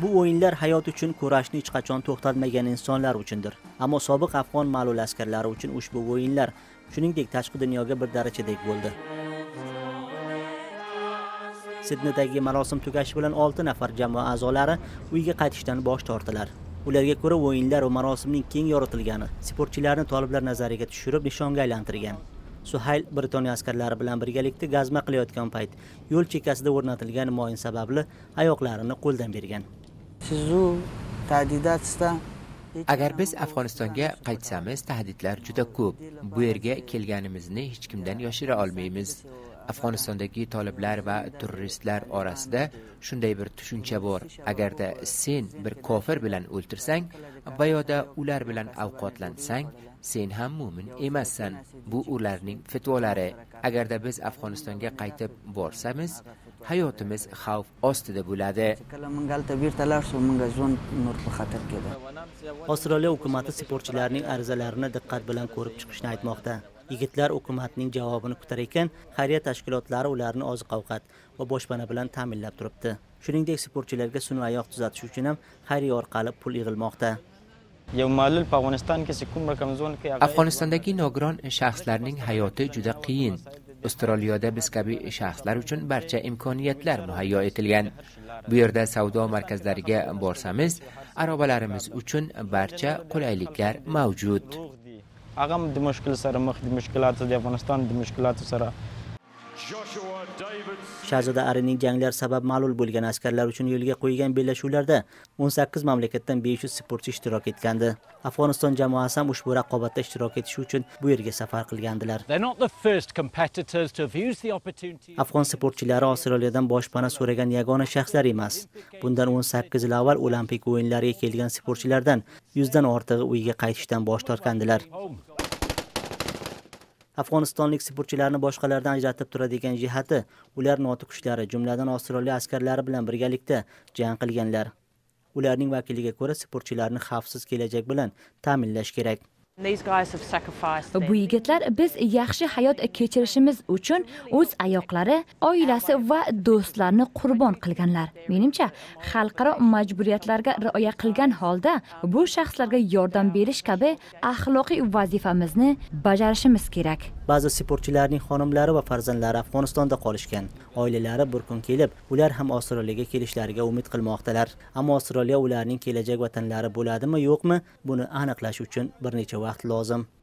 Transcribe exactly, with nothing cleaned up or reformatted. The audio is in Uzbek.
Bu o'yinlar hayot uchun kurashni hech qachon to'xtatmagan insonlar uchundir. Ammo sobiq afg'on ma'lul askarlari uchun ushbu o'yinlar, shuningdek tashqi dunyoga bir darajadek bo'ldi. Sidneydagi marosim tugashi bilan olti nafar jamoa a'zolari uyga qaytishdan bosh tortdilar. Ularga ko'ra o'yinlar va marosimning keng yoritilgani sportchilarni toliblar nazariga tushirib nishonga aylantirgan. Suhayl Britaniya askarlari bilan birgalikda gazma qilayotgan payt yo'l chekkasida o'rnatilgan moyin sababli oyoqlarini qo'ldan bergan. Agar biz Afg'onistonga qaytsamiz, tahdidlar juda ko'p. Bu yerga kelganimizni hech kimdan yoshira olmaymiz. Afg'onistondagi toliblar va terroristlar orasida shunday bir tushuncha bor. Agarda sen bir kofir bilan o'ltirsang va yoda ular bilan ovqatlansang, sen ham mu'min emassan. Bu ularning fatvolari. Agarda biz Afg'onistonga qaytib borsamiz, hayotimiz xavf ostida bo'ladi. Avstraliya hukumati sportchilarning arizalarini diqqat bilan ko'rib chiqishni aytmoqda. Yigitlar hukumatning javobini kutar ekan, xayriya tashkilotlari ularni oziq-ovqat va boshpana bilan ta'minlab turibdi. Shuningdek, sportchilarga sun'iy oyoq tuzatish uchun ham xayriya orqali pul yig'ilmoqda. Afg'onistondagi nogiron shaxslarning hayoti juda qiyin. Avstraliyada biz kabi shaxslar uchun barcha imkoniyatlar muhayyo etilgan. Bu yerda savdo markazlariga borsamiz, arobalarimiz uchun barcha qulayliklar mavjud. Shahzoda Arining janglar sabab ma'lul bo'lgan askarlar uchun yo'lga qo'ygan bellashuvlarda o'n sakkiz mamlakatdan besh yuz sportchi ishtirok etgandi. Afg'oniston jamoasi ham ushbu raqobatda ishtirok etish uchun bu yerga safar qilgandilar. Afg'on sportchilari Avstraliyadan boshpana so'ragan yagona shaxslar emas. Bundan o'n sakkiz yil avval Olimpik o'yinlariga kelgan sportchilardan yuzdan ortig'i uyga qaytishdan bosh tortgandilar. Afg'onistonlik sportchilarni boshqalardan ajratib turadigan jihati, ular notiq kuchlari, jumladan Avstraliya askarlari bilan birgalikda jang qilganlar. Ularning vakiliga ko'ra, sportchilarni xavfsiz kelajak bilan ta'minlash kerak. Bu yigitlar biz yaxshi hayot kechirishimiz uchun o'z ayoqlari, oilasi va do'stlarini qurbon qilganlar. Menimcha, xalqaro majburiyatlarga rioya qilgan holda bu shaxslarga yordam berish kabi axloqiy vazifamizni bajarishimiz kerak. Ba'zi sportchilarning xonimlari va farzandlari Afg'onistonda qolishgan. Oilalari bir kun kelib, ular ham Avstraliyaga kelishlariga umid qilmoqdalar. Ammo Avstraliya ularning kelajak vatanlari bo'ladimi, yo'qmi? Buni aniqlash uchun bir necha vaqt lozim.